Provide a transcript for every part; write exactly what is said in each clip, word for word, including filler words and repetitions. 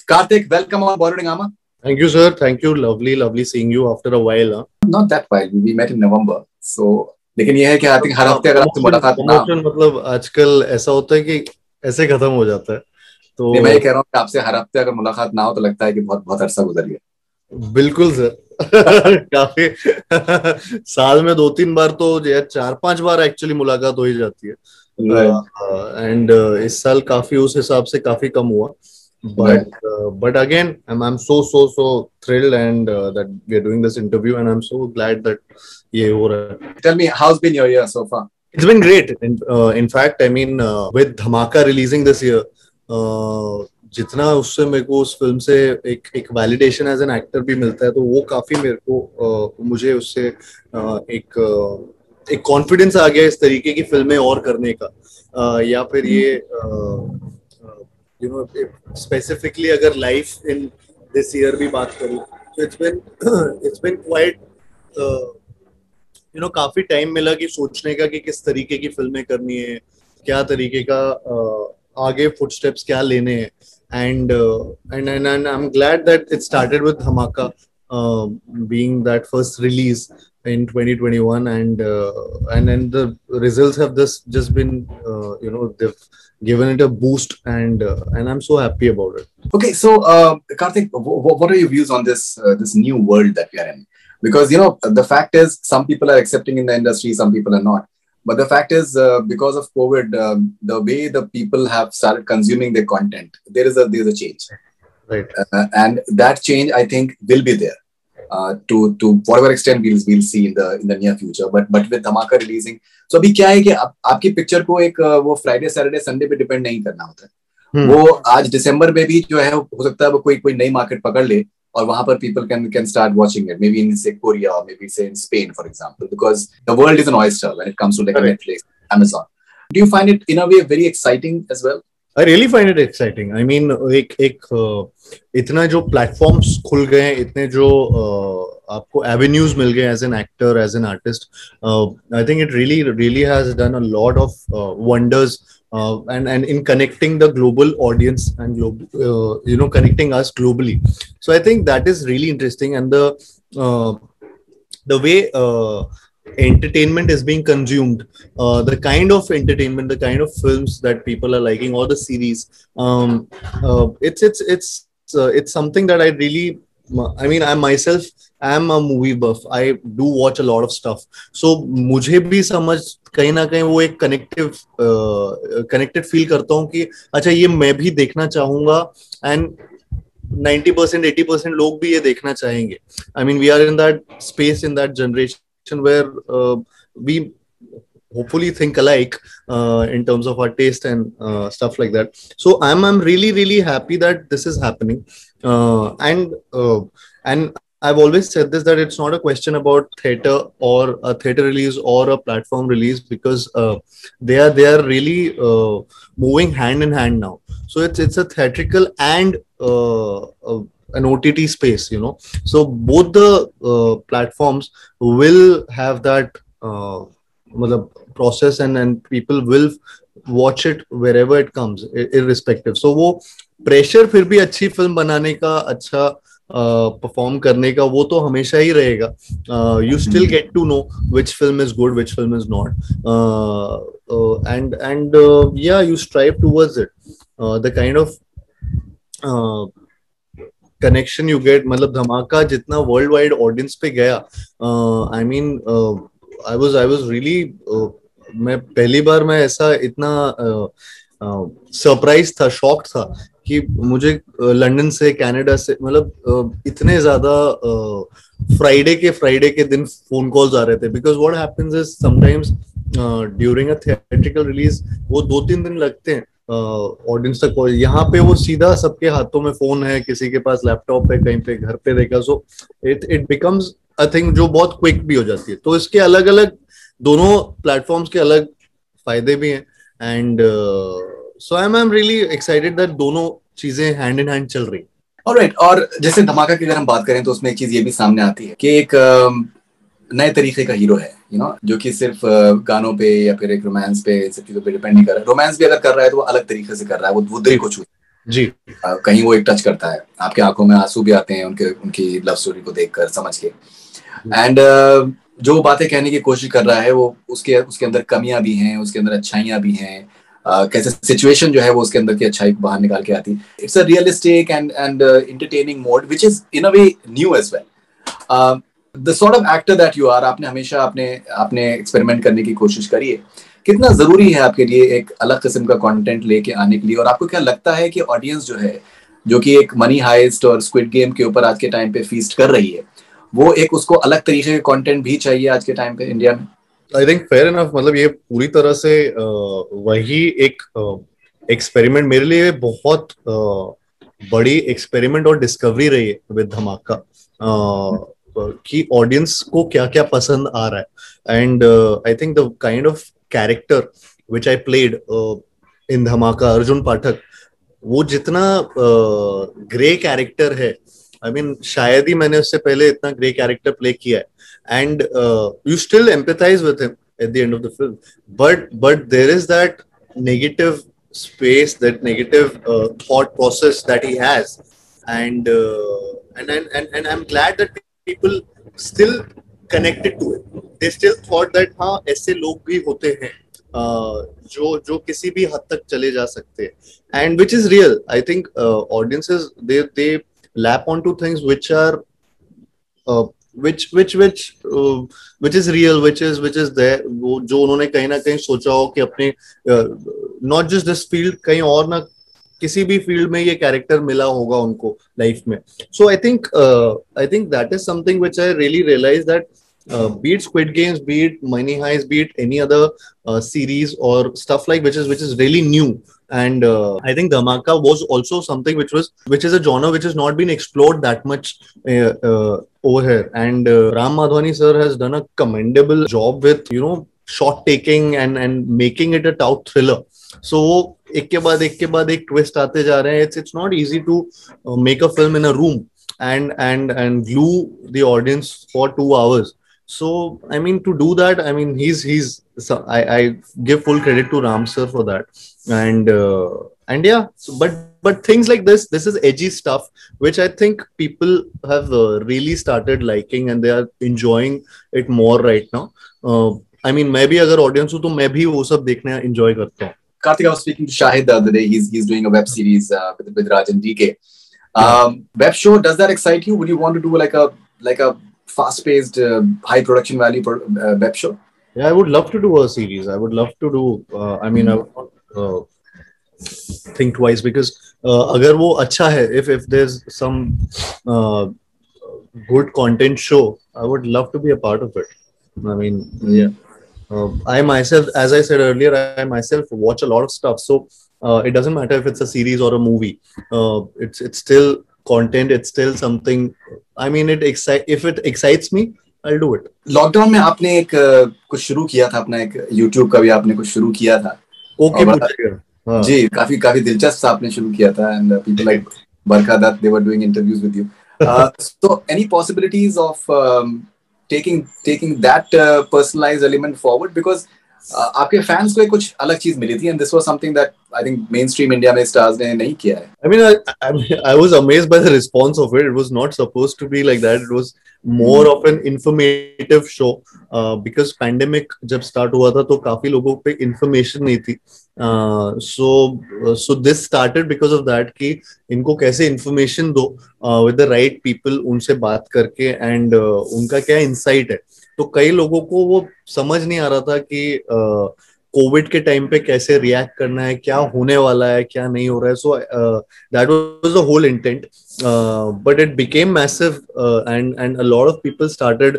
Karthik, welcome on Bollywood Hungama. Thank you, sir. Thank you. Lovely, lovely seeing you after a while. Huh? Not that while. We met in November. So, लेकिन ये है कि I think हर हफ्ते अगर आपसे मुलाकात ना promotion मतलब आजकल ऐसा होता है कि ऐसे खत्म हो जाता है. तो मैं ये कह रहा हूँ कि आपसे हर हफ्ते अगर मुलाकात ना हो तो लगता है कि बहुत बहुत अरसा गुजर गया. बिल्कुल सर. काफी साल में दो तीन बार तो या चार पांच बार एक्चुअली मुलाकात हो ही जाती है. एंड uh, uh, इस साल काफी उस हिसाब से काफी कम हुआ. But right. uh, but again, I'm I'm so so so thrilled and uh, that we are doing this interview, and I'm so glad that ये हो रहा है. Tell me, how's been your year so far? It's been great. In, uh, in fact, I mean, uh, with Dhamaka releasing this year, uh, जितना उससे मेरे को उस film से एक एक वैलिडेशन एज एन एक्टर भी मिलता है, तो वो काफी मेरे को uh, मुझे उससे uh, एक uh, एक कॉन्फिडेंस आ गया इस तरीके की फिल्में और करने का. uh, या फिर ये uh, you know, specifically अगर life in this year भी बात करूँ, so it's been it's been quite uh, you know काफी टाइम मिला कि सोचने का कि किस तरीके की फिल्में करनी है, क्या तरीके का uh, आगे फुटस्टेप्स क्या लेने हैं. and uh, and and and I'm glad that it started with Dhamaka uh, being that first release in twenty twenty-one, and uh, and and the results have this just been uh, you know they've given it a boost, and uh, and I'm so happy about it. Okay, so uh, Karthik, w- w- what are your views on this uh, this new world that we are in? Because you know the fact is some people are accepting in the industry, some people are not. But the fact is, uh, because of COVID, uh, the way the people have started consuming their content, there is a there is a change, right? Uh, and that change, I think, will be there uh, to to whatever extent we'll we'll see in the in the near future. But but with Dhamaka releasing, so अभी क्या है कि आप, आपकी picture को एक वो Friday Saturday Sunday पे डिपेंड नहीं करना होता है. hmm. वो आज दिसंबर में भी जो है हो सकता है वो कोई कोई नई मार्केट पकड़ ले और वहां पर people can can start watching it, maybe in say Korea or maybe say in Spain, for example, because the world is an oyster when it comes to like right. Netflix, Amazon. Do you find it in a way very exciting as well? I really find it exciting. I mean, एक एक uh, इतना जो platforms खुल गए हैं, इतने जो uh, आपको avenues मिल गए as an actor, as an artist. Uh, I think it really really has done a lot of uh, wonders. Uh, and and in connecting the global audience and global, uh, you know, connecting us globally. So I think that is really interesting, and the uh, the way uh, entertainment is being consumed, uh, the kind of entertainment, the kind of films that people are liking, or the series. Um, uh, it's it's it's uh, it's something that I really. I mean, I myself am a movie buff. I do watch a lot of stuff. So मुझे भी समझ कहीं ना कहीं वो एक connective connected feel करता हूँ कि अच्छा ये मैं भी देखना चाहूंगा, and ninety percent eighty percent लोग भी ये देखना चाहेंगे. I mean, we are in that space, in that generation where uh, we hopefully think alike uh, in terms of our taste and uh, stuff like that. So I'm I'm really really happy that this is happening, uh, and uh, and I've always said this, that it's not a question about theater or a theater release or a platform release, because uh, they are they are really uh, moving hand in hand now. So it's it's a theatrical and uh, uh, an O T T space, you know. So both the uh, platforms will have that uh, process, and and people will watch it wherever it comes, irrespective. So वो pressure फिर भी अच्छी film बनाने का, अच्छा perform uh, करने का, वो तो हमेशा ही रहेगा. You still get to know which film is good, which film is not, uh, uh, and and uh, yeah, you strive towards it. Uh, the kind of uh, connection you get, मतलब धमाका जितना world wide audience पे गया, uh, I mean, uh, I was I was really uh, मैं पहली बार मैं ऐसा इतना सरप्राइज uh, uh, था, शॉक्ड था कि मुझे लंदन से, कनाडा से, मतलब इतने ज्यादा फ्राइडे के फ्राइडे के दिन फोन कॉल्स आ रहे थे. Because what happens is sometimes during a theatrical release वो दो तीन दिन लगते हैं ऑडियंस तक पहुंच. यहाँ पे वो सीधा सबके हाथों में फोन है, किसी के पास लैपटॉप है, कहीं पे घर पे देखा. So it it becomes a thing जो बहुत क्विक भी हो जाती है. तो इसके अलग अलग दोनों प्लेटफॉर्म्स के अलग फायदे भी हैं, and so I'm I'm really excited that दोनों चीजें hand in hand चल रही. Alright, और जैसे धमाका की अगर हम बात करें तो उसमें एक चीज ये भी सामने आती है कि एक नए तरीके का हीरो है, यू नो, जो कि सिर्फ गानों पे या फिर एक रोमांस पे, सब चीजों पे डिपेंड नहीं कर रहा है. रोमांस भी अगर कर रहा है तो वो अलग तरीके से कर रहा है, वो वो दिल को छू. जी uh, कहीं वो एक टच करता है, आपके आंखों में आंसू भी आते हैं उनके उनकी लव स्टोरी को देखकर, समझ के। एंड uh, जो बातें कहने की कोशिश कर रहा है वो उसके उसके अंदर कमियां भी हैं, उसके अंदर अच्छाइयां भी हैं, uh, कैसे सिचुएशन जो है वो उसके अंदर की अच्छाई को बाहर निकाल के आती है। It's a realistic and and entertaining mode which is in a way new age well. The sort of actor that you are, आपने हमेशा आपने आपने एक्सपेरिमेंट करने की कोशिश करी है। कितना जरूरी है आपके लिए एक अलग किस्म का कंटेंट लेके आने के लिए, और आपको क्या लगता है कि ऑडियंस जो है, जो कि एक मनी हाइस्ट और स्क्विड गेम के ऊपर आज के टाइम पे फीस्ट कर रही है, वो एक उसको अलग तरीके का कंटेंट भी चाहिए आज के टाइम पे इंडिया में? आई थिंक फेयर इनफ, मतलब ये पूरी तरह से uh, वही एक एक्सपेरिमेंट uh, मेरे लिए बहुत uh, बड़ी एक्सपेरिमेंट और डिस्कवरी रही है विद धमाका, uh, कि ऑडियंस को क्या क्या पसंद आ रहा है। And I think the kind of character which I played in Dhamaka, Arjun पाठक, वो जितना ग्रे uh, कैरेक्टर है, आई I मीन mean, शायद ही मैंने उससे पहले इतना ग्रे कैरेक्टर प्ले किया है। and uh, you still empathize with him at the end of the film, but but there is that negative space, that negative uh, thought process that he has, and, uh, and and and and I'm glad that people still connected to it. They still thought that हाँ ऐसे लोग भी होते हैं uh, जो जो किसी भी हद तक चले जा सकते हैं, and which is real. I think uh, audiences, they they lap onto things which are uh, which which which uh, which is real, which is which is there, वो जो उन्होंने कहीं ना कहीं सोचा हो कि अपने नॉट जस्ट दिस फील्ड, कहीं और ना किसी भी फील्ड में ये कैरेक्टर मिला होगा उनको लाइफ में। So I think I think that is something which I really realise that Uh, be it Squid Games, be it Money Heist, be it any other uh, series or stuff like which is which is really new. And uh, I think Dhamaka was also something which was which is a genre which has not been explored that much uh, uh, over here. And uh, Ram Madhwani sir has done a commendable job with, you know, shot taking and and making it a tout thriller. So एक के बाद एक के बाद एक twist आते जा रहे हैं. It's it's not easy to uh, make a film in a room and and and glue the audience for two hours. So I mean, to do that, I mean, he's he's so I, I give full credit to Ram sir for that. And uh, and yeah, so, but but things like this, this is edgy stuff which I think people have uh, really started liking and they are enjoying it more right now. uh, I mean, maybe अगर audience हो तो मैं भी वो सब देखना enjoy करता हूँ. Karthik, I was speaking to Shahid the other day. He's he's doing a web series uh, with with Raj and D K. Um, yeah. Web show, does that excite you? Would you want to do like a like a fast-paced, uh, high production value pro- uh, web show? Yeah, I would love to do a series. I would love to do. Uh, I mean, mm-hmm. I would not uh, think twice because uh, अगर वो अच्छा है, if if there's some uh, good content show, I would love to be a part of it. I mean, yeah. Uh, I myself, as I said earlier, I myself watch a lot of stuff. So uh, it doesn't matter if it's a series or a movie. Uh, it's it's still content. It's still something. I mean, it excite. If it excites me, I'll do it. Lockdown में आपने एक uh, कुछ शुरू किया था, अपना एक YouTube का भी आपने कुछ शुरू किया था. ओके पूछिएगा. जी, काफी काफी दिलचस्प आपने शुरू किया था, and uh, people like Barkha Dutt, they were doing interviews with you. Uh, so any possibilities of um, taking taking that uh, personalized element forward, because uh, आपके फैंस को एक कुछ अलग चीज मिली थी, and this was something that I think mainstream India में stars ने नहीं किया है. I mean, I, I mean, I was amazed by the response of it. It was not supposed to be like that. It was more mm. of an informative show uh, because pandemic जब start हुआ था तो काफी लोगों पे information नहीं थी. Uh, so uh, so this started because of that कि इनको कैसे information दो uh, with the right people, उनसे बात करके, and uh, उनका क्या insight है. तो कई लोगों को वो समझ नहीं आ रहा था कि कोविड के टाइम पे कैसे रिएक्ट करना है, क्या होने वाला है, क्या नहीं हो रहा है. So that was the whole intent, but it became massive and and a lot of people started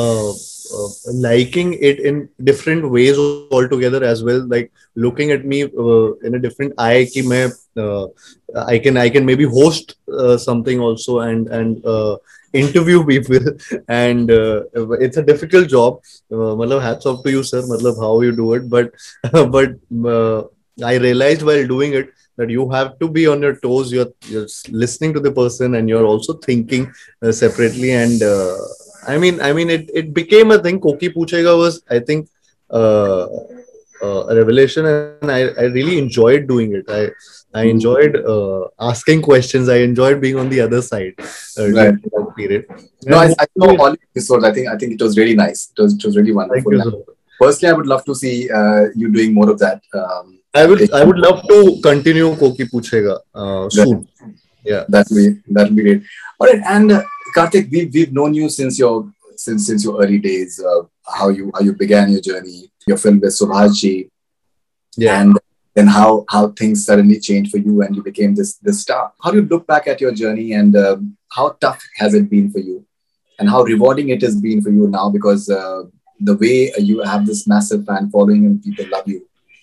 liking it in different ways altogether as well, like looking at me uh, in a different eye कि मैं uh, I can I can maybe host uh, something also and and uh, interview people, and uh, it's a difficult job. uh, मतलब hats off to you sir, मतलब how you do it, but but uh, I realized while doing it that you have to be on your toes. You're, you're listening to the person and you're also thinking uh, separately, and uh, I mean, I mean, it it became a thing. Koki Puchega was, I think, uh, uh, a revelation, and I, I really enjoyed doing it. I I enjoyed uh, asking questions. I enjoyed being on the other side uh, Right. during that period. No, I, And I saw all the episodes. I think I think it was really nice. It was it was really thank wonderful. you, sir. Personally, I would love to see uh, you doing more of that. Um, I would I would love to continue Koki Puchega uh, soon. Yeah, that'll be that'll be great. All right, and uh, Karthik, we've we've known you since your since since your early days. Uh, how you how you began your journey, your film with Subhash Ji, yeah. and then how how things suddenly changed for you and you became this this star. How do you look back at your journey, and um, how tough has it been for you, and how rewarding it has been for you now, because uh, the way you have this massive fan following and people love you.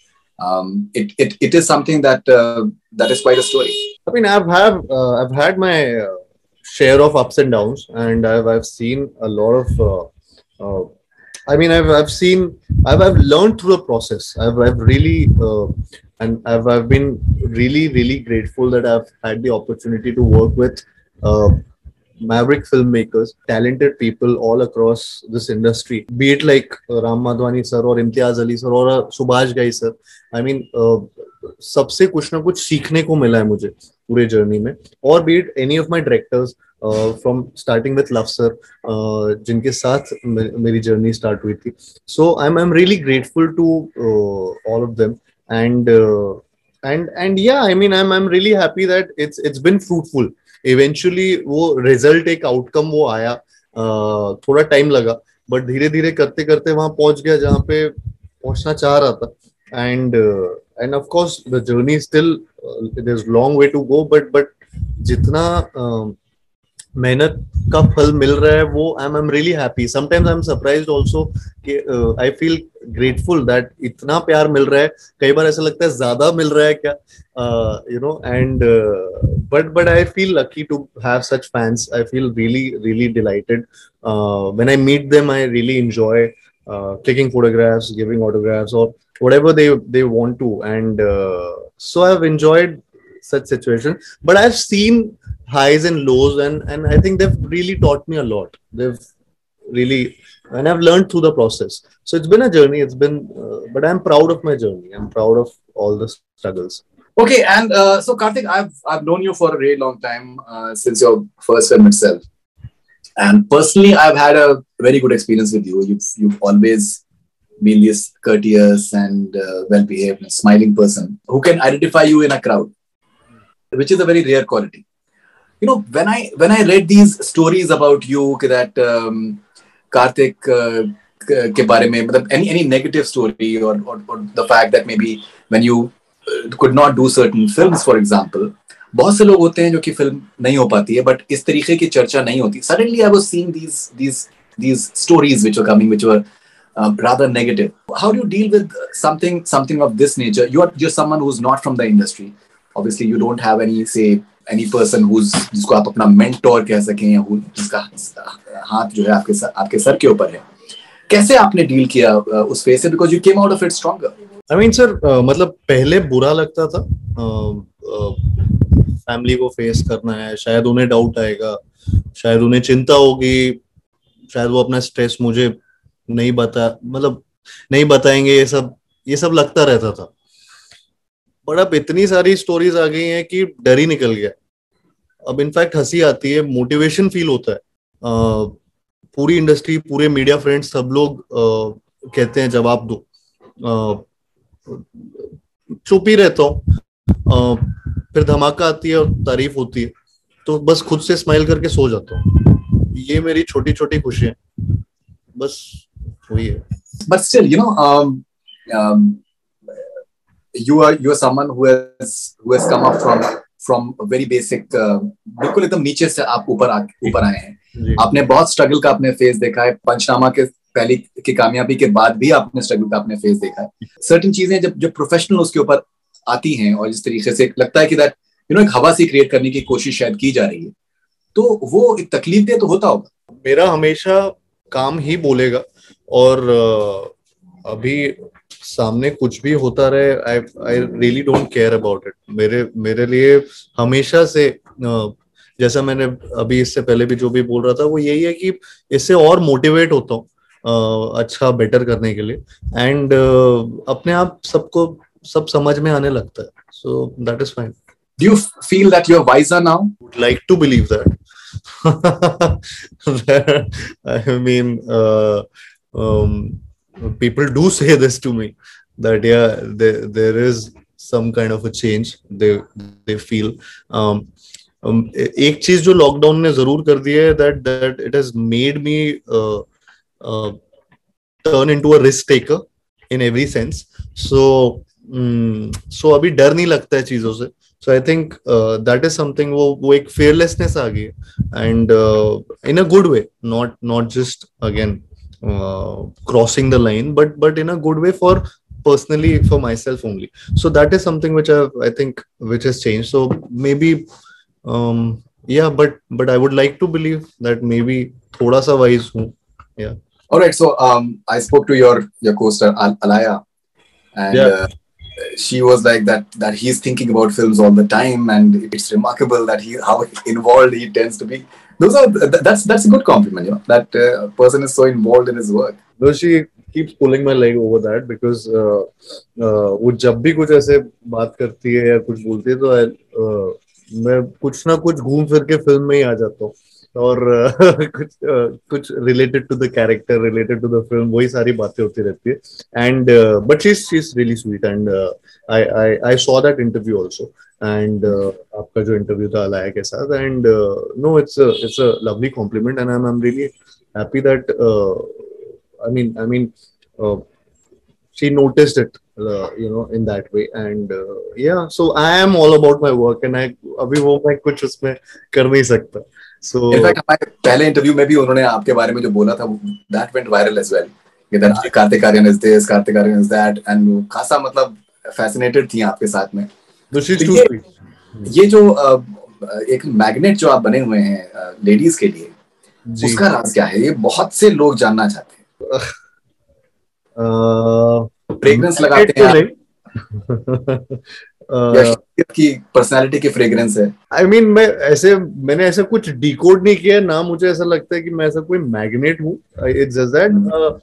Um, it, it it is something that uh, that is quite a story. I mean, I've have uh, I've had my uh, share of ups and downs, and I've I've seen a lot of. Uh, uh, I mean, I've I've seen I've I've learned through the process. I've I've really uh, and I've I've been really really grateful that I've had the opportunity to work with uh, maverick filmmakers, talented people all across this industry, be it like uh, Ram Madhwani sir or Imtiaz Ali sir or uh, Subhash Ghai sir. I mean, uh, सबसे कुछ ना कुछ सीखने को मिला है मुझे पूरे जर्नी में, और be it any of my directors uh, from starting with Love sir, uh, जिनके साथ मेरी जर्नी स्टार्ट हुई थी. So I'm I'm really grateful to uh, all of them, and uh, and and yeah, I mean I'm I'm really happy that it's it's been fruitful. Eventually वो result एक outcome वो आया, uh, थोड़ा time लगा, but धीरे धीरे करते करते वहां पहुंच गया जहां पे पहुंचना चाह रहा था. And and of course the journey still there is long way to go, but but जितना uh, मेहनत का फल मिल रहा है वो I am really happy. Sometimes I am surprised also कि आई फील ग्रेटफुल दैट इतना प्यार मिल रहा है. कई बार ऐसा लगता है ज्यादा मिल रहा है क्या, you know, and but but I feel lucky to have such fans. I feel really really delighted when I meet them. I really enjoy clicking photographs, giving autographs, or whatever they they want to, and uh, so I've enjoyed such situations, but I've seen highs and lows, and and I think they've really taught me a lot. They've really, and I've learned through the process. So it's been a journey. It's been, uh, but I'm proud of my journey. I'm proud of all the struggles. Okay, and uh, so Karthik, I've I've known you for a really long time, uh, since your first film itself, and personally, I've had a very good experience with you. You've you've always been this courteous and uh, well-behaved and smiling person who can identify you in a crowd, which is a very rare quality. You know, when I when I read these stories about you, that um, Karthik uh, के बारे में, मतलब any any negative story, or, or or the fact that maybe when you uh, could not do certain films, for example, बहुत से लोग होते हैं जो कि फिल्म नहीं हो पाती है, बट इस तरीके की चर्चा नहीं होती. Suddenly I was seeing these these these stories which were coming, which were uh, rather negative. How do you deal with something something of this nature? You are just someone who's not from the industry. Obviously, you don't have any say any person who's जिसको आप अपना mentor कह सकें, या जिसका हाथ जो है आपके सर, आपके सर के ऊपर है. कैसे आपने डील किया उस फेज से, because you came out of it stronger? I mean, sir, uh, मतलब पहले बुरा लगता था. uh, uh, फैमिली को फेस करना है, शायद उन्हें डाउट आएगा, शायद उन्हें चिंता होगी, शायद वो अपना स्ट्रेस मुझे नहीं बता मतलब नहीं बताएंगे, ये सब ये सब लगता रहता था. बट अब इतनी सारी स्टोरीज आ गई हैं कि डर ही निकल गया. अब इनफैक्ट हंसी आती है, मोटिवेशन फील होता है. uh, पूरी इंडस्ट्री, पूरे मीडिया फ्रेंड्स, सब लोग uh, कहते हैं जवाब दो. uh, चुप ही रहता हूँ. uh, फिर धमाका आती है और तारीफ होती है, तो बस खुद से स्माइल करके सो जाता हूँ. ये मेरी छोटी छोटी खुशियां, बस वही है. But still, you know, um, um, you are you are someone who has who has come up from from a very basic, uh, बिल्कुल एकदम नीचे से आप ऊपर आ ऊपर आए हैं. आपने बहुत स्ट्रगल का अपने फेस देखा है. पंचनामा के पहली की कामयाबी के बाद भी आपने स्ट्रगल का अपने फेस देखा है. सर्टेन चीजें जब जब प्रोफेशनल उसके ऊपर आती हैं, और जिस तरीके से लगता है कि दैट यू नो एक हवा सी क्रिएट करने की कोशिश शायद की जा रही है, तो वो एक तकलीफ दे तो होता होगा. मेरा हमेशा काम ही बोलेगा, और uh, अभी सामने कुछ भी होता रहे, I I really don't care about it. मेरे मेरे लिए हमेशा से uh, जैसा मैंने अभी इससे पहले भी जो भी बोल रहा था, वो यही है कि इससे और मोटिवेट होता हूँ. uh, अच्छा बेटर करने के लिए, एंड uh, अपने आप सबको सब समझ में आने लगता है, so that is fine. Do you feel that you're wiser now? Would like to believe that. I mean, uh, um, people do say this to me that yeah, there, there is some kind of a change they they feel. Um, um, एक चीज जो lockdown ने जरूर कर दी है, that that it has made me uh, uh, turn into a risk taker in every sense. So um, so अभी डर नहीं लगता है चीजों से. So I think uh, that is something वो वो एक fearlessness आ गई है, and uh, in a good way, not not just again uh, crossing the line, but but in a good way for personally, for myself only. So that is something which I I think which has changed. So maybe um, yeah, but but I would like to believe that maybe थोड़ा सा wise हूँ. Yeah. All right. So um, I spoke to your your co-star Al- Alaya, and. Yeah. Uh, she was like that that he's thinking about films all the time, and it's remarkable that he how involved he tends to be. Those are that's that's a good compliment, you know, that uh, person is so involved in his work. Though she keeps pulling my leg over that because uh, uh, वो जब भी कुछ ऐसे बात करती है या कुछ बोलती है तो uh, मैं कुछ ना कुछ घूम फिर के फिल्म में ही आ जाता हूँ, और uh, कुछ uh, कुछ related to the character, related to the film, वही सारी बातें होती रहती है. And but she she is really sweet, and I I I saw that interview also, and आपका जो इंटरव्यू था अलाया के साथ, and no it's it's a lovely compliment, and I am really happy that I mean, I mean, uh, she noticed it, uh, you know, in that way, and uh, yeah. So I am all about my work, and I अभी वो मैं कुछ उसमें कर नहीं सकता. So in fact, हमारे पहले इंटरव्यू में भी उन्होंने आपके बारे में जो बोला था, that went viral as well. कि Kartik Aaryan is this, Kartik Aaryan is that, and खासा मतलब fascinated थी आपके साथ में. So she's too ये, sweet. ये जो uh, एक मैग्नेट जो आप बने हुए हैं लेडीज uh, के लिए, उसका राज क्या है? ये बहुत से लोग जानना चाहते हैं. फ्रेग्रेंस लगाते हैं या की पर्सनालिटी की फ्रेग्रेंस है? आई मीन मैं ऐसे मैंने ऐसा कुछ डिकोड नहीं किया ना, मुझे ऐसा लगता है कि मैं ऐसा कोई मैग्नेट हूँ. It's just that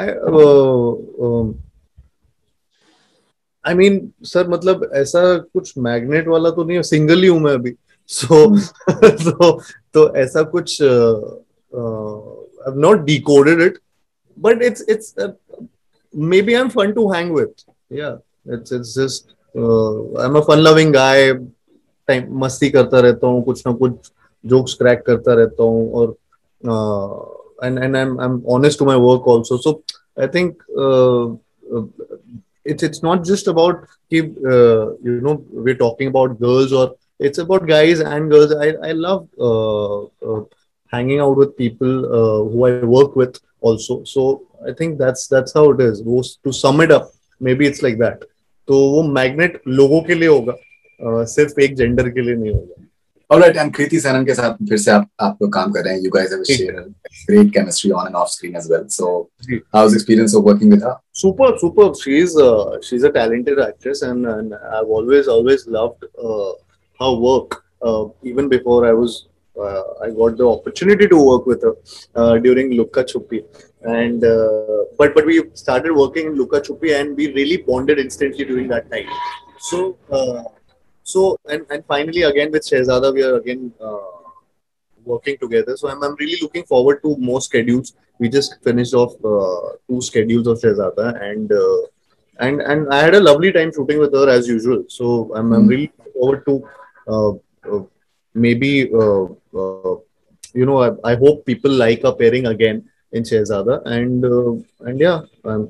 I mean sir, मतलब ऐसा कुछ मैग्नेट वाला तो नहीं है, सिंगल ही हूँ मैं अभी. सो तो तो ऐसा कुछ I have not decoded it, but it's it's uh, maybe I'm fun to hang with. Yeah, it's it's just uh, I'm a fun loving guy. Time मस्ती करता रहता हूँ, कुछ ना कुछ jokes crack करता रहता हूँ, और uh, and and I'm I'm honest to my work also. So I think uh, uh, it's it's not just about uh, you know, we're talking about girls, or it's about guys and girls. I I love uh, uh, hanging out with people uh, who I work with also. So I think that's that's how it is. To sum it up, maybe it's like that. तो वो magnet लोगों के लिए होगा, uh, सिर्फ एक gender के लिए नहीं होगा. Alright, and Kriti Sanon के साथ फिर से आप आप लोग काम कर रहे हैं. You guys have shared a great chemistry on and off screen as well. So how's the experience of working with her? Super, super. She's uh, she's a talented actress, and, and I've always always loved uh, her work. Uh, even before I was uh, I got the opportunity to work with her uh, during Lukka Chuppi, and uh, but but we started working in Lukka Chuppi, and we really bonded instantly during that time. So uh, so and, and finally again with Shehzada we are again uh, working together. So I'm I'm really looking forward to more schedules. We just finished off uh, two schedules of Shehzada, and uh, and and I had a lovely time shooting with her as usual. So I'm I'm really looking forward to. Uh, uh, maybe uh, uh, you know, I, I hope people like a pairing again in Shehzada, and uh, and yeah, um,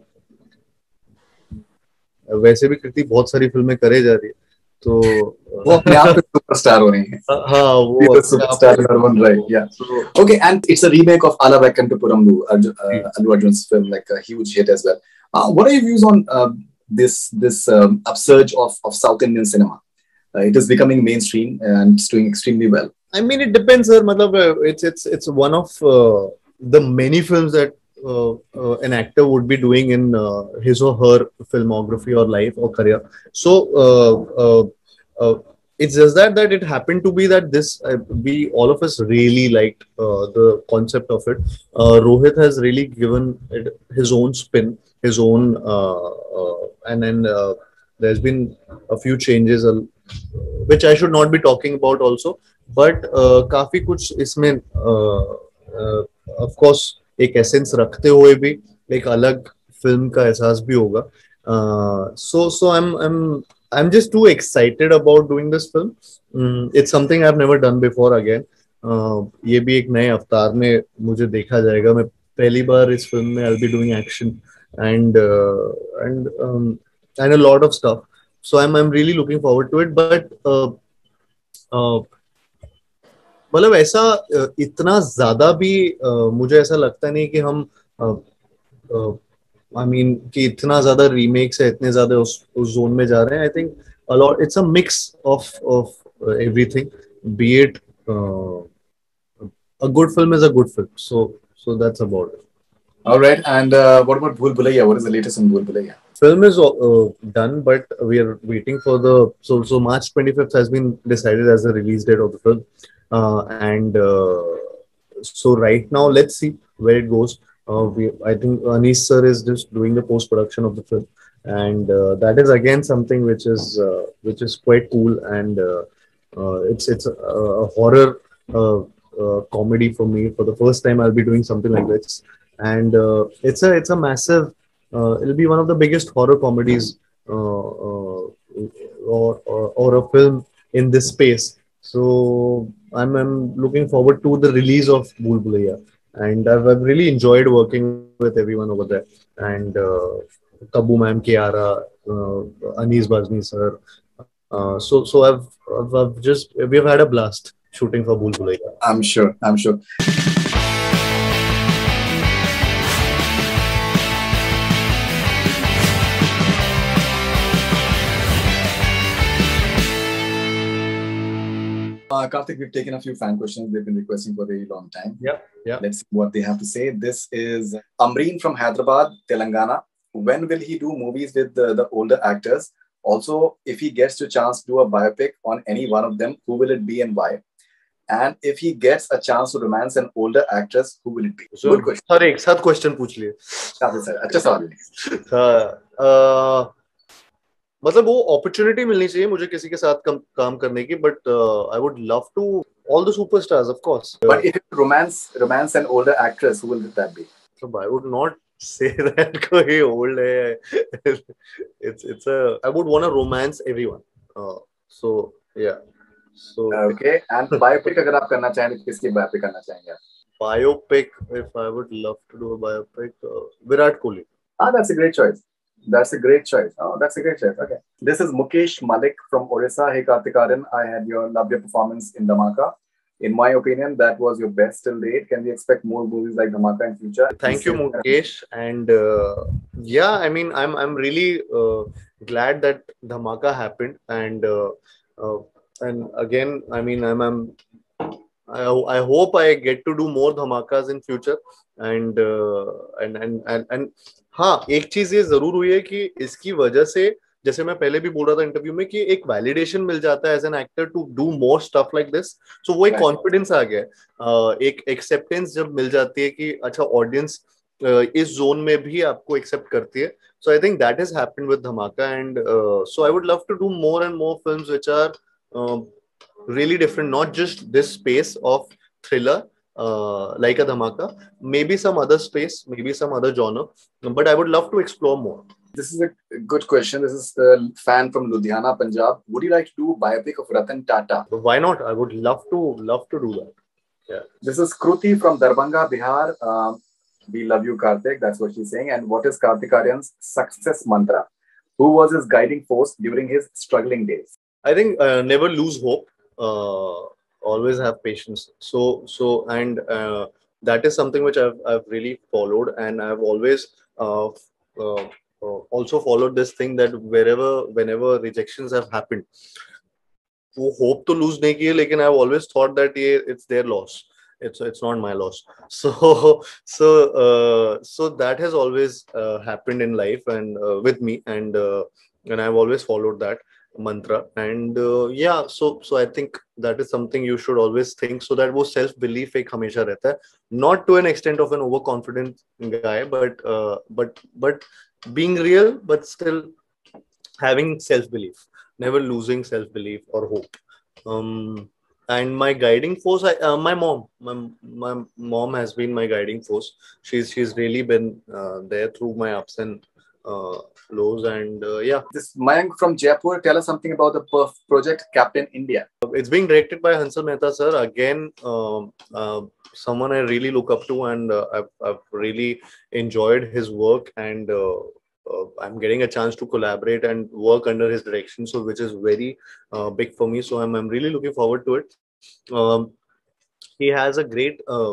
वैसे भी कृति बहुत सारी फिल्में करे जा रही है, तो वो अपने आप में सुपरस्टार हो रही है. हाँ, वो सुपरस्टार बन रहा है. Yeah. Okay, and it's a remake of Ala Vaikuntapuram, uh, Allu Arjun's film, like a huge hit as well. Uh, what are your views on uh, this this um, upsurge of of South Indian cinema? Uh, it is becoming mainstream and it's doing extremely well. I mean, it depends, sir. Matlab, it's it's it's one of uh, the many films that uh, uh, an actor would be doing in uh, his or her filmography or life or career. So, uh, uh, uh, it's just that that it happened to be that this uh, we all of us really liked uh, the concept of it. uh, Rohit has really given it his own spin, his own uh, uh, and then uh, there's been a few changes uh, which I should not be talking about also, but uh, काफी कुछ इसमें uh, uh, of course एक essence रखते हुए भी एक अलग film का एहसास भी होगा. uh, so so I'm I'm I'm just too excited about doing this film. Mm, it's something I've never done before again. Uh, ये भी एक नए अवतार में मुझे देखा जाएगा. मैं पहली बार इस फिल्म में I'll be doing action and uh, and um, and a lot of stuff. So I'm I'm really looking forward to it. But uh, uh, मतलब ऐसा uh, इतना ज्यादा भी uh, मुझे ऐसा लगता नहीं कि हम uh, uh, I mean कि इतना ज्यादा remakes है, इतने ज्यादा उस उस zone में जा रहे हैं. I think a lot. It's a mix of of uh, everything. Be it uh, a good film is a good film. So so that's about it. All right. And uh, what about Bhool Bhulaiya? What is the latest on Bhool Bhulaiya? Film is uh, done, but we are waiting for the so so March twenty-fifth has been decided as the release date of the film, uh, and uh, so right now let's see where it goes. Uh, we I think Anis sir is just doing the post production of the film, and uh, that is again something which is uh, which is quite cool, and uh, uh, it's it's a, a horror uh, uh, comedy for me. For the first time, I'll be doing something like this, and uh, it's a it's a massive. Uh, it'll be one of the biggest horror comedies uh, uh, or, or or a film in this space. So I'm I'm looking forward to the release of Bhool Bhulaiya, and I've, I've really enjoyed working with everyone over there. And uh, Tabu ma'am, Kiara, uh, Anis Bazni sir. Uh, so so I've, I've I've just we've had a blast shooting for Bhool Bhulaiya. I'm sure. I'm sure. Uh, Karthik, we've taken a few fan questions they've been requesting for a very long time. Yeah, yeah. Let's see what they have to say. This is Amreen from Hyderabad, Telangana. When will he do movies with the, the older actors? Also, if he gets the chance to do a biopic on any one of them, who will it be and why? And if he gets a chance to romance an older actress, who will it be? So, Good question. Sir एक साथ question पूछ लिए. अच्छा सवाल है. मतलब वो opportunity मिलनी चाहिए मुझे किसी के साथ कम, काम करने की, but I would love to all the superstars of course. But if you romance romance an older actress, who will that be? So I would not say that कोई old है. It's it's a I would want to romance everyone. Uh, so yeah. So okay. And biopic अगर आप करना चाहें तो किसकी biopic करना चाहेंगे आप? Biopic, if I would love to do a biopic, uh, Virat Kohli. Ah, that's a great choice. That's a great choice. Oh, that's a great choice. Okay. This is Mukesh Malik from Orissa. Hey, Karthik Aaryan, I had your loved your performance in Dhamaka. In my opinion, that was your best till date. Can we expect more movies like Dhamaka in future? Thank you, Mukesh. And uh, yeah, I mean, I'm I'm really uh, glad that Dhamaka happened. And uh, uh, and again, I mean, I'm I'm I, I hope I get to do more Dhamakas in future. And uh, and and and and हाँ, एक चीज ये जरूर हुई है कि इसकी वजह से, जैसे मैं पहले भी बोल रहा था इंटरव्यू में, कि एक वैलिडेशन मिल जाता है as an actor to do more stuff like this. So वो एक कॉन्फिडेंस आ गया, uh, एक एक्सेप्टेंस जब मिल जाती है कि अच्छा ऑडियंस uh, इस जोन में भी आपको एक्सेप्ट करती है. So I think that has happened with Dhamaka, and so I would love to do more and more films which are really different, not just this space of thriller uh, like a Dhamaka, maybe some other space, maybe some other genre, but I would love to explore more. This is a good question. This is a fan from Ludhiana, Punjab. Would you like to do a biopic of Ratan Tata? Why not? I would love to love to do that. Yeah. This is Kruti from Darbhanga, Bihar. Um, we love you, Karthik. That's what she's saying. And what is Karthik Aaryan's success mantra? Who was his guiding force during his struggling days? I think uh, never lose hope. Uh, always have patience. So so and uh, that is something which I've I've really followed, and I've always uh, uh, uh, also followed this thing that wherever whenever rejections have happened, वो hope to lose नहीं किए, लेकिन I've always thought that ये it's their loss. It's it's not my loss. So so uh, so that has always uh, happened in life and uh, with me, and uh, and I've always followed that. mantra. And uh, yeah, so so I think that is something you should always think, so that वो self belief एक हमेशा रहता है, not to an extent of an overconfident guy, but uh, but but being real, but still having self belief, never losing self belief or hope. Um, and my guiding force, I, uh, my mom, my my mom has been my guiding force. She's she's really been uh, there through my ups and uh, lows, and uh, yeah. This Mayank from Jaipur, tell us something about the perf- project Captain India. It's being directed by Hansal Mehta sir. Again, um, uh, someone I really look up to, and uh, I've, I've really enjoyed his work, and uh, uh, I'm getting a chance to collaborate and work under his direction, so which is very uh, big for me. So I'm I'm really looking forward to it. Um, he has a great uh,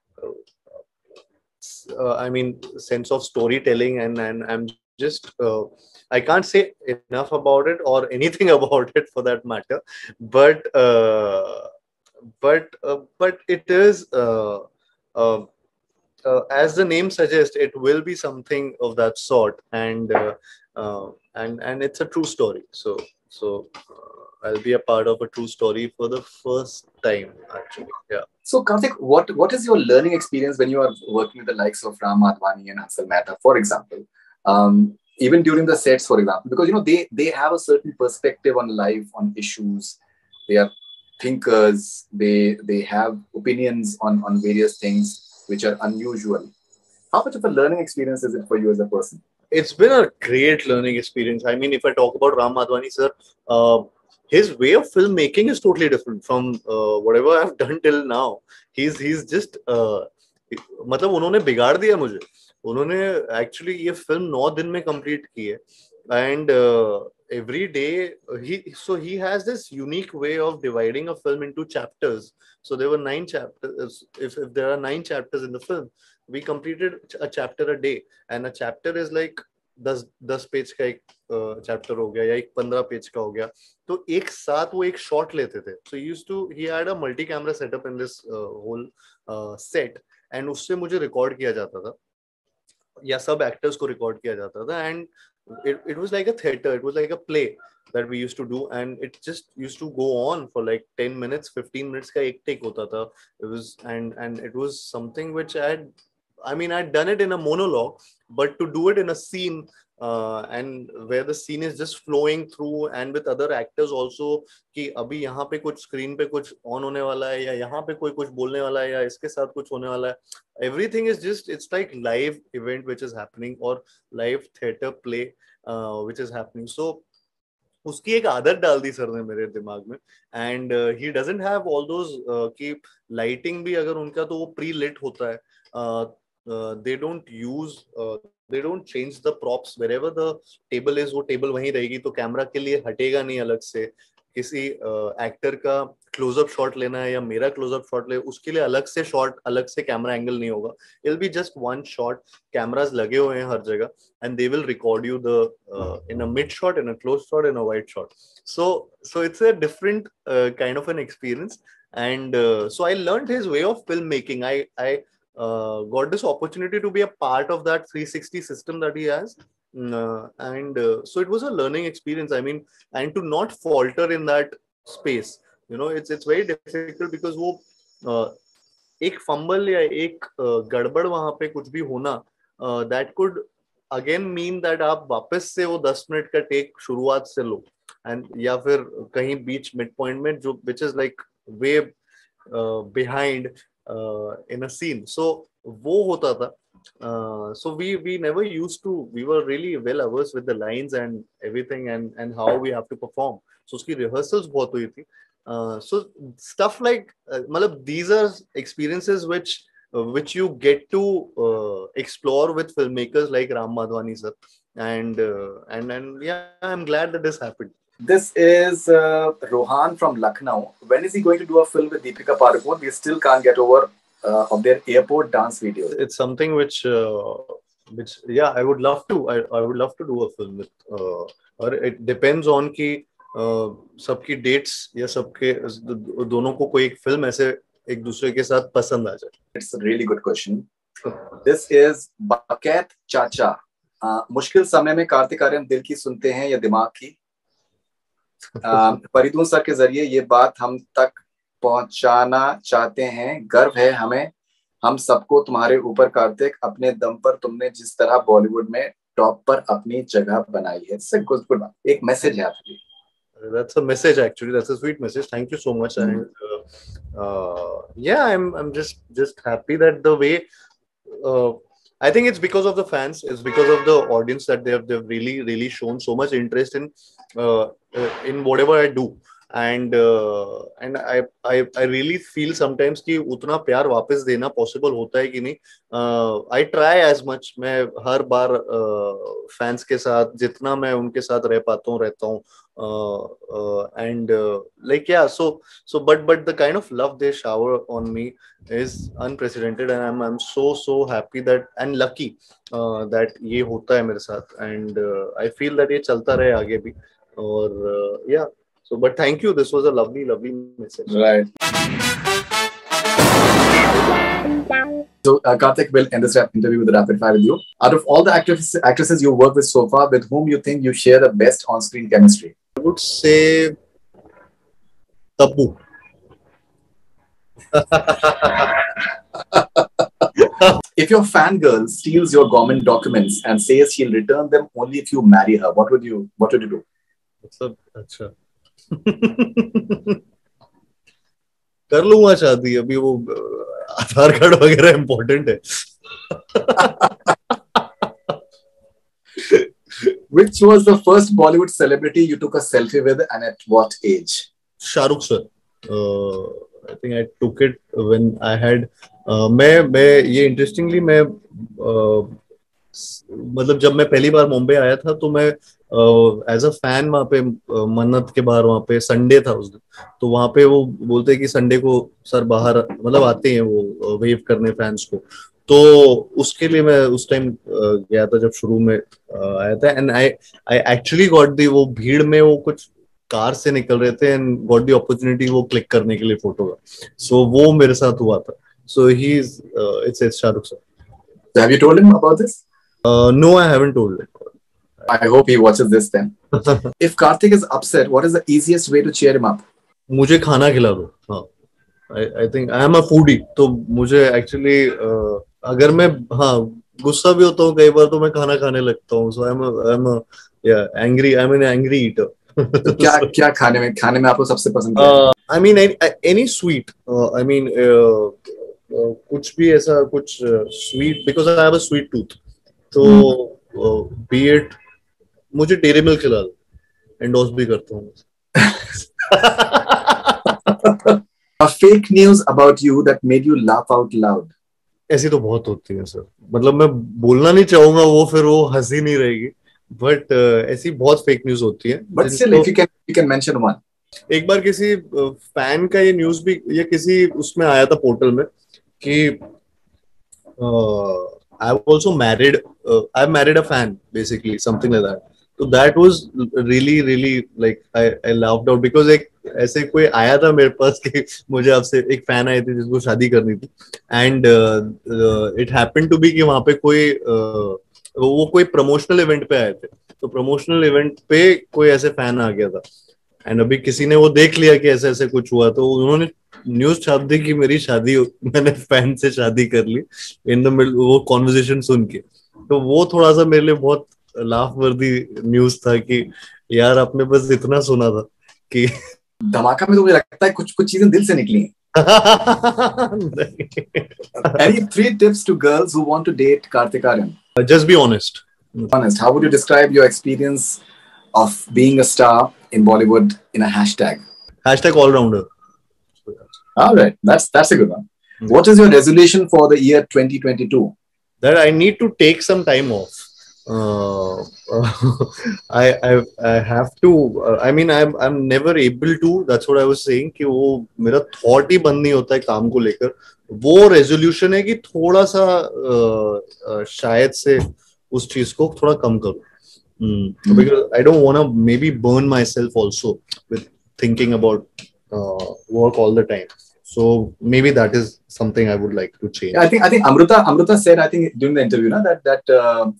uh, I mean, sense of storytelling, and and I'm just uh, I can't say enough about it or anything about it for that matter, but uh, but uh, but it is uh, uh, uh, as the name suggests, it will be something of that sort, and uh, uh, and and it's a true story. So so uh, I'll be a part of a true story for the first time, actually. Yeah. So, Karthik, what, what is your learning experience when you are working with the likes of Ram Madhwani and Hansal Mehta, for example? Um, even during the sets, for example, because you know they they have a certain perspective on life, on issues. They are thinkers. They they have opinions on on various things which are unusual. How much of a learning experience is it for you as a person? It's been a great learning experience. I mean, if I talk about Ram Madhwani sir, uh, his way of filmmaking is totally different from uh, whatever I've done till now. He's he's just uh, मतलब उन्होंने बिगाड़ दिया मुझे. उन्होंने actually ये film नौ दिन में complete की है, and uh, every day he so he has this unique way of dividing a film into chapters. So there were nine chapters. If if there are nine chapters in the film, we completed a chapter a day, and a chapter is like दस दस page का एक chapter हो गया या एक पंद्रह page का हो गया, तो एक साथ वो एक शॉट लेते थे. So used to he had a multi camera setup in this whole set, and उससे मुझे रिकॉर्ड किया जाता था या सब एक्टर्स को रिकॉर्ड किया जाता था, and it, it was like a theater, it was like a play that we used to do, and it just used to go on for like ten minutes, fifteen minutes का एक take होता था. It was and and it was something which I had, I mean, I'd done it in a monologue, but to do it in a scene, uh, and where the scene is just flowing through, and with other actors also, कि अभी यहाँ पे कुछ screen पे कुछ on होने वाला है, या यहाँ पे कोई कुछ बोलने वाला है, या इसके साथ कुछ होने वाला है. Everything is just, it's like live event which is happening, or live theater play uh, which is happening. So उसकी एक आदत डाल दी सर ने मेरे दिमाग में, and he doesn't have all those कि लाइटिंग भी अगर उनका तो वो प्री लिट होता है. They don't use they don't change the props, wherever the table is वो टेबल वहीं रहेगी, तो कैमरा के लिए हटेगा नहीं अलग से. किसी एक्टर uh, का क्लोजअप शॉट लेना है या मेरा क्लोजअप शॉट ले, उसके लिए अलग से शॉट, अलग से कैमरा एंगल नहीं होगा. It will be just one shot. Cameras लगे हुए हैं हर जगह, and they will record you the uh, in a mid shot, in a close shot, in a wide shot. So so it's a different uh, kind of an experience, and uh, so I learned his way of filmmaking. I I uh, got this opportunity to be a part of that three sixty system that he has, uh, and uh, so it was a learning experience. I mean, and to not falter in that space, you know, it's it's very difficult because वो uh, एक fumble या एक गड़बड़ वहां पे कुछ भी होना, that could again mean that आप वापस से वो दस मिनट का टेक शुरुआत से लो, एंड या फिर कहीं बीच मिड पॉइंट में जो which is like way behind in a scene. So वो होता था. So we we never used to, we were really well versed with the lines and everything, and and how we have to perform. So उसकी rehearsals बहुत हुई थी. Uh, so stuff like uh, malab, these are experiences which uh, which you get to uh, explore with filmmakers like Ram Madhwani sir, and uh, and and yeah, I'm glad that this happened. This is uh, Rohan from Lucknow. When is he going to do a film with Deepika Padukone? We still can't get over uh, of their airport dance videos. It's something which uh, which yeah, I would love to. I, I would love to do a film with uh, or it depends on ki Uh, सबकी dates या सबके दोनों को कोई एक film ऐसे एक दूसरे के साथ पसंद आ जाए. It's a really good question. This is Bakait Chacha. मुश्किल समय में कार्तिक आर्यन दिल की सुनते हैं या दिमाग की? फरीदून सर के जरिए ये बात हम तक पहुंचाना चाहते हैं। गर्व है हमें हम सबको तुम्हारे ऊपर कार्तिक, अपने दम पर तुमने जिस तरह बॉलीवुड में टॉप पर अपनी जगह बनाई है। इससे गुड गुड एक मैसेज है आपके लिए। That's a message actually. That's a sweet message. Thank you so much. Mm-hmm. And uh, uh, yeah, I'm I'm just just happy that the way uh, I think it's because of the fans, it's because of the audience that they have they've really really shown so much interest in uh, in whatever I do. And uh, and I I I really feel sometimes कि उतना प्यार वापस देना possible होता है कि नहीं. uh, I try as much. मैं हर बार फैंस uh, के साथ जितना मैं उनके साथ रह पाता हूँ रहता हूँ. Uh, uh, and uh, like yeah so so but but the kind of love they shower on me is unprecedented, and I'm I'm so so happy that and lucky uh, that ये होता है मेरे साथ. And uh, I feel that ये चलता रहे आगे भी. और uh, yeah so but thank you, this was a lovely lovely message. Right. So uh, Karthik, will end this interview with a rapid fire with you. Out of all the actresses actresses you worked with so far, with whom you think you share the best on-screen chemistry? I would say Tabu. If your fangirl steals your government documents and says she'll return them only if you marry her, what would you what would you do? That's a अच्छा. कर लूंगा शादी. अभी वो Aadhaar card वगैरह important है. Which was the first Bollywood celebrity you took a selfie with, and at what age? Shah Rukh sir. Uh, I think I took it when I had. Uh, मैं मैं ये interestingly मैं uh, मतलब जब मैं पहली बार मुंबई आया था तो मैं एज अ फैन वहाँ पे uh, मन्नत के बाहर वहाँ पे संडे था उस दिन, तो वहाँ पे वो बोलते हैं कि संडे को सर बाहर मतलब आते हैं वो वेव uh, करने फैंस को. तो उसके लिए मैं उस टाइम गया था जब शुरू में आया था. And I I actually got the वो भीड़ में वो कुछ कार से निकल रहे थे एंड गॉट दी अपॉर्चुनिटी वो क्लिक करने के लिए फोटो का. सो so, वो मेरे साथ हुआ था. So he is it's it's Shahrukh sir. Have you told him about this? Uh, no, I haven't told him. I hope he watches this then. If Karthik is upset, what is the easiest way to cheer him up? मुझे खाना खिला दो. हाँ, I I think I am a foodie. तो मुझे actually uh, अगर मैं हाँ गुस्सा भी होता हूँ कई बार तो मैं खाना खाने लगता हूँ. So I'm a I'm a yeah angry I'm an angry eater. तो क्या क्या खाने में खाने में आपको सबसे पसंद क्या है? I mean any, any sweet. Uh, I mean uh, uh, कुछ भी ऐसा कुछ uh, sweet because I have a sweet tooth. तो uh, be it मुझे डेयरी मिल्क खिला दो. एंडोर्स भी करता हूँ. A fake news about you that made you laugh out loud. ऐसी तो बहुत होती है सर. मतलब मैं बोलना नहीं चाहूंगा वो फिर वो हंसी नहीं रहेगी. बट uh, ऐसी बहुत फेक न्यूज होती है. But still, if you can you can mention one. एक बार किसी फैन uh, का ये न्यूज भी ये किसी उसमें आया था पोर्टल में कि I have also married I have married a fan basically something like that. तो that was really really like I I laughed out because एक ऐसे कोई आया था मेरे पास कि मुझे आपसे एक फैन आए थे जिसको शादी करनी थी. And it happened to be कि वहां पे कोई uh, वो कोई प्रमोशनल इवेंट पे आए थे. तो प्रमोशनल इवेंट पे कोई ऐसे फैन आ गया था. एंड अभी किसी ने वो देख लिया कि ऐसे ऐसे कुछ हुआ तो उन्होंने न्यूज छाप दी कि मेरी शादी मैंने फैन से शादी कर ली इन द मिडल वो कॉन्वर्सेशन सुन के. तो वो थोड़ा सा मेरे लिए बहुत लाफ वर्दी न्यूज था कि यार आपने बस इतना सुना था कि धमाका में तो मुझे लगता है कुछ कुछ चीजें दिल से निकली हैं. Any three tips to girls who want to date Karthik Aaryan? Uh, just be honest. Honest. How would you describe your experience of being a star in Bollywood in a hashtag? Hashtag all rounder. All right, that's that's a good one. Mm-hmm. What is your resolution for the year twenty twenty-two? That I need to take some time off. Uh, uh, I I I have to. Uh, I mean, I'm I'm never able to. That's what I was saying कि वो मेरा thought ही बंद नहीं होता है काम को लेकर. वो resolution है कि थोड़ा सा uh, uh, शायद से उस चीज को थोड़ा कम करूँ. Mm. Because I don't want to maybe burn myself also with thinking about uh, work all the time. So maybe that is something I would like to change. Yeah, I think I think Amruta Amruta said I think during the interview, na, that that uh,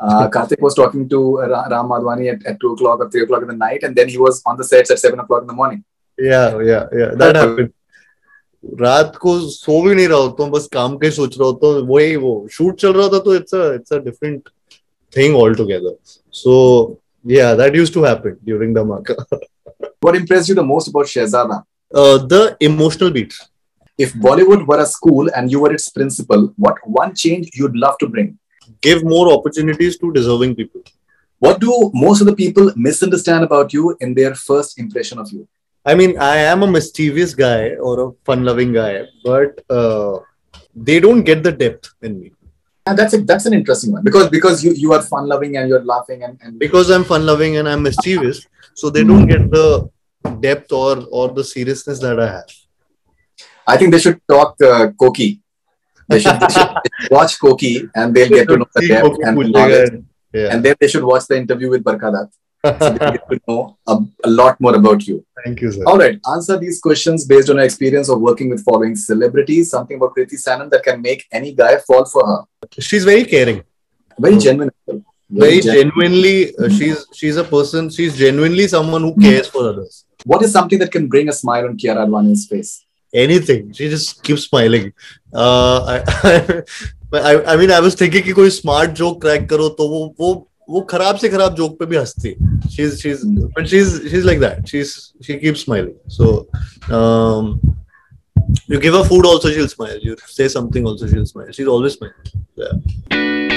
Uh, Karthik was talking to Ra- Ram Madhwani at, at two o'clock or three o'clock in the night, and then he was on the sets at seven o'clock in the morning. Yeah, yeah, yeah. That happened. रात को सो भी नहीं रहा होता हूँ, बस काम के सोच रहा होता हूँ. वही वो शूट चल रहा था, तो it's a it's a different thing altogether. So yeah, that used to happen during Dhamaka. What impressed you the most about Shehzada? Uh, the emotional beats. If Bollywood were a school and you were its principal, what one change you'd love to bring? Give more opportunities to deserving people. What do most of the people misunderstand about you in their first impression of you? I mean, I am a mischievous guy or a fun-loving guy, but uh, they don't get the depth in me. And that's a, that's an interesting one, because because you, you are fun-loving and you're laughing and, and because I'm fun-loving and I'm mischievous, so they don't get the depth or or the seriousness that I have. I think they should talk uh, Koki. They should, they should watch Koki and they'll get to know the depth and the knowledge. Yeah. And then they should watch the interview with Barkha Dutt. So they get to know a, a lot more about you. Thank you, sir. All right. Answer these questions based on your experience of working with following celebrities. Something about Kriti Sanon that can make any guy fall for her. She's very caring. Very genuine. Very, very genuine. genuinely, uh, she's she's a person, she's genuinely someone who cares for others. What is something that can bring a smile on Kiara Advani's face? Anything. She just keeps smiling. Uh, I, I, I mean, I was thinking कि कोई smart joke crack करो तो वो वो वो खराब से खराब joke पे भी हंसती है. She's she's but she's she's like that. She's she keeps smiling. So um, you give her food also she'll smile. You say something also she'll smile. She's always smiling. Yeah.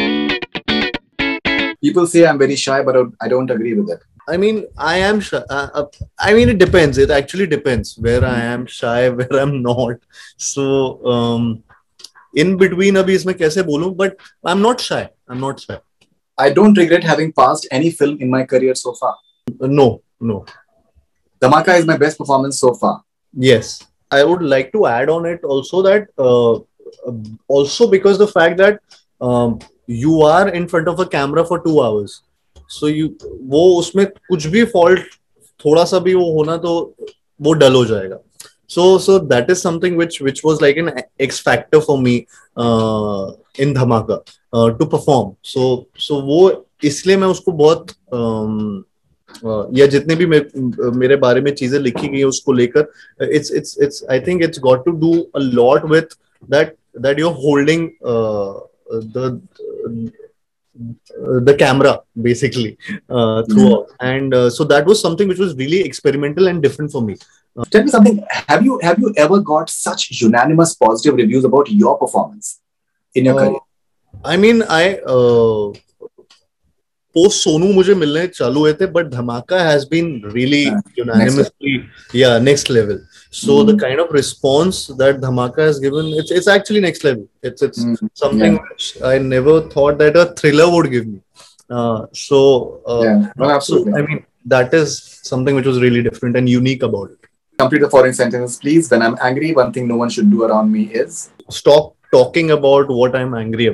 People say I'm very shy, but I don't agree with that. I mean, I am shy. Uh, uh, I mean, it depends. It actually depends where I am shy, where I'm not. So, um, in between, abhi isme kaise bolu, but I'm not shy. I'm not shy. I don't regret having passed any film in my career so far. Uh, no, no. Dhamaka is my best performance so far. Yes. I would like to add on it also that, uh, also because the fact that um, you are in front of a camera for two hours. So you वो उसमें कुछ भी fault थोड़ा सा भी वो होना तो वो dull हो जाएगा. So so that is something which which was like an X factor for me uh, in Dhamaka uh, to perform. So so वो इसलिए मैं उसको बहुत um, uh, या जितने भी मे, मेरे बारे में चीजें लिखी गई हैं उसको लेकर it's it's it's I think it's got to do a lot with that that you're holding uh, the Uh, the camera basically uh, throughout, mm-hmm. and uh, so that was something which was really experimental and different for me. Uh, Tell me something. Have you have you ever got such unanimous positive reviews about your performance in your uh, career? I mean, I uh, post Sonu मुझे मिलने चालू हुए थे, but Dhamaka has been really yeah. unanimously next yeah next level. So mm. the kind of response that Dhamaka has given, it's it's actually next level. It's it's mm. something yeah. which I never thought that a thriller would give me. Uh, so uh, yeah, well, absolutely. So, I mean, that is something which was really different and unique about it. Complete the following sentences, please. When I'm angry, one thing no one should do around me is stop talking about what I'm angry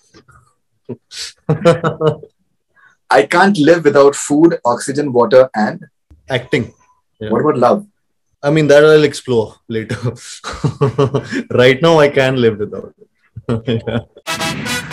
about. I can't live without food, oxygen, water, and acting. Yeah. What about love? I mean, that I'll explore later. Right now, I can live without it. Yeah.